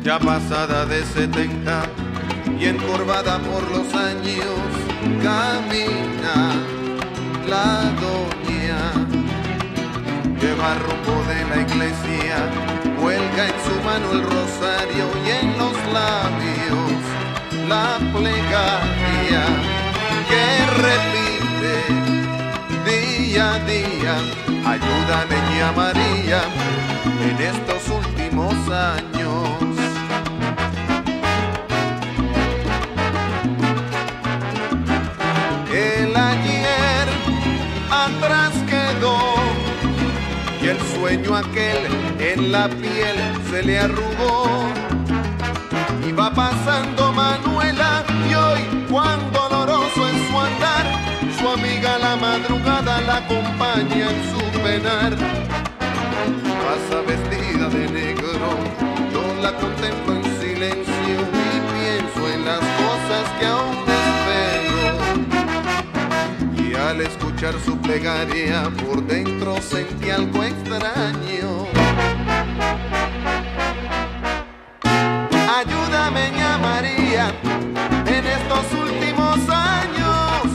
ya pasada de 70 y encorvada por los años, camina la doña. Lleva rumbo de la iglesia, cuelga en su mano el rosario y en los labios la plegaria que repite día a día. Ayúdame, Niña María, en estos últimos años. El ayer atrás quedó y el sueño aquel en la piel se le arrugó. Y va pasando Manuela y hoy cuán doloroso es su andar, su amiga la madrugada la acompaña en su penar. Pasa vestida de negro, yo la contemplo en silencio y pienso en las cosas que aún espero. Y al escuchar su plegaria por dentro sentí algo extraño. Ayúdame, Ña María, en estos últimos años.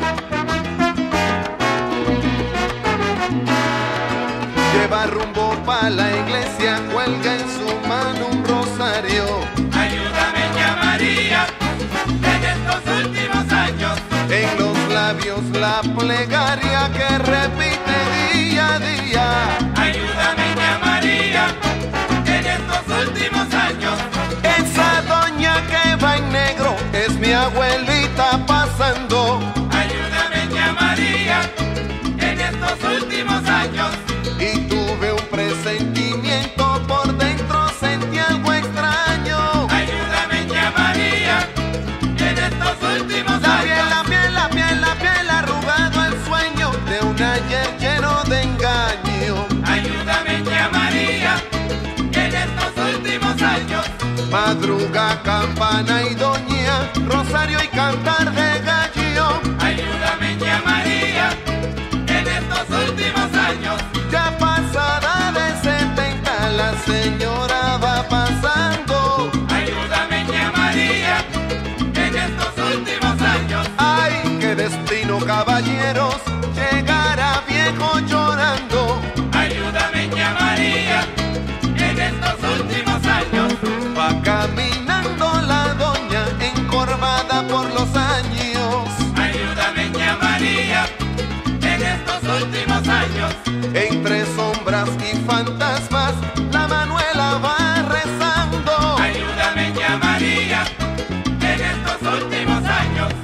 Lleva rumbo pa' la iglesia, cuelga en su mano un rosario. Ayúdame, Ña María, en estos últimos años. En los labios la plegaria que repite día a día. Ayúdame, Ña María, en estos últimos años. Esa doña que va en negro es mi abuelita pasando. Ayúdame, Ña María, en estos últimos años. Y tuve un presentimiento, por dentro sentí algo extraño. Ayúdame, Ña María, en estos últimos años. La piel arrugado el sueño de un ayer lleno de engaño. Ayúdame, Ña María, en estos últimos años. Madruga, campana y doña, rosario y cantar de gallo. Ayúdame, Ña María, en estos últimos años. Ya pasada de 70 la señora va pasando. Ayúdame, Ña María, en estos últimos años. Ay, qué destino, caballeros, llegar a viejo llorando. Ayúdame, Ña María, en estos últimos años. Va caminando la doña encorvada por los años. Ayúdame, Ña María, en estos últimos años. Entre sombras y fantasmas la Manuela va rezando. Ayúdame, Ña María, en estos últimos años.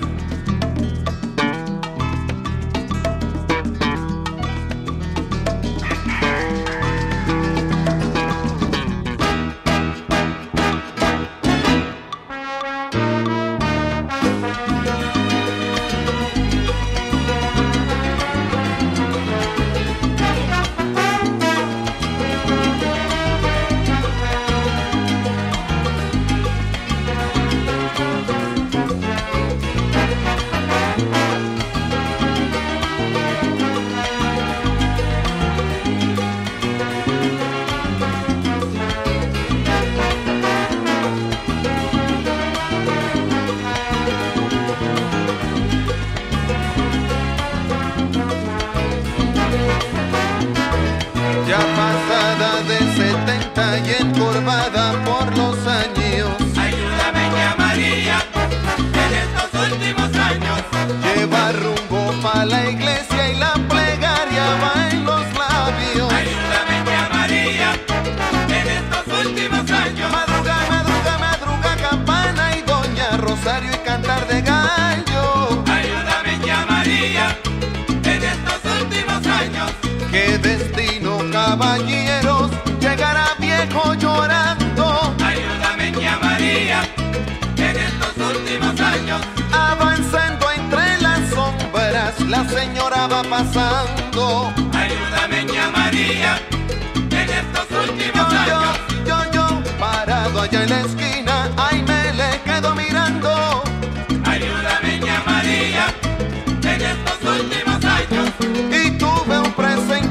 Ya pasada de 70 y encorvada por los años. Ayúdame, Ña María, en estos últimos años. Lleva rumbo pa' la iglesia y la plegaria va en los labios. Ayúdame, Ña María, en estos últimos años. Madruga, campana y doña, rosario y cantar de gallo. Ayúdame, Ña María, en estos últimos años. Qué destino, caballeros, llegar a viejo llorando. Ayúdame, Ña María, en estos últimos años. Avanzando entre las sombras, la señora va pasando. Ayúdame, Ña María, en estos últimos años. Yo, parado allá en la esquina, ay, me le quedo mirando. Ayúdame, Ña María, en estos últimos años. Y tuve un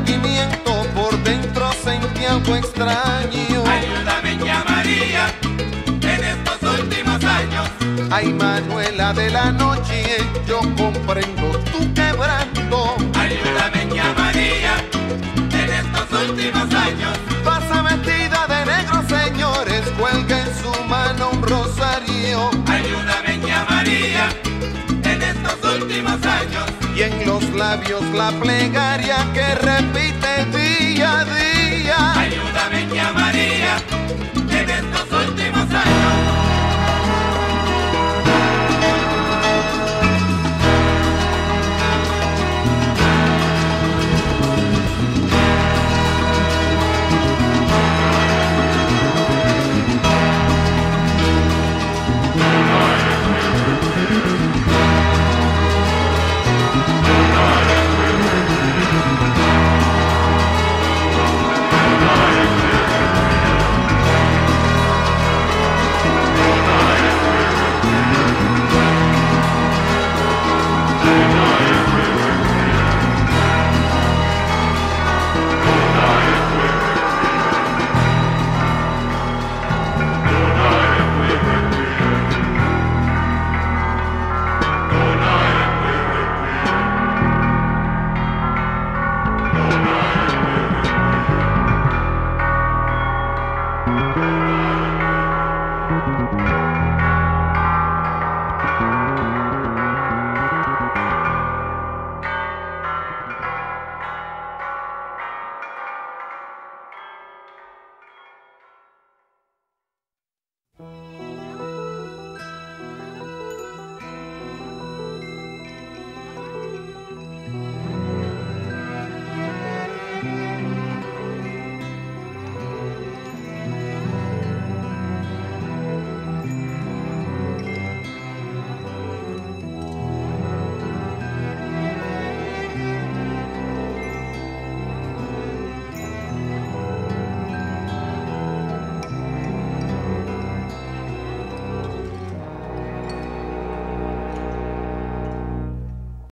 presentimiento, por dentro sentí algo extraño. Ayúdame, Ña María, Ay, Manuela de la noche, yo comprendo tu quebranto. Ayúdame, ña María, en estos últimos años. Pasa vestida de negro, señores, cuelga en su mano un rosario. Ayúdame, ña María, en estos últimos años. Y en los labios la plegaria que repite día a día. Ayúdame, ña María, en estos últimos años.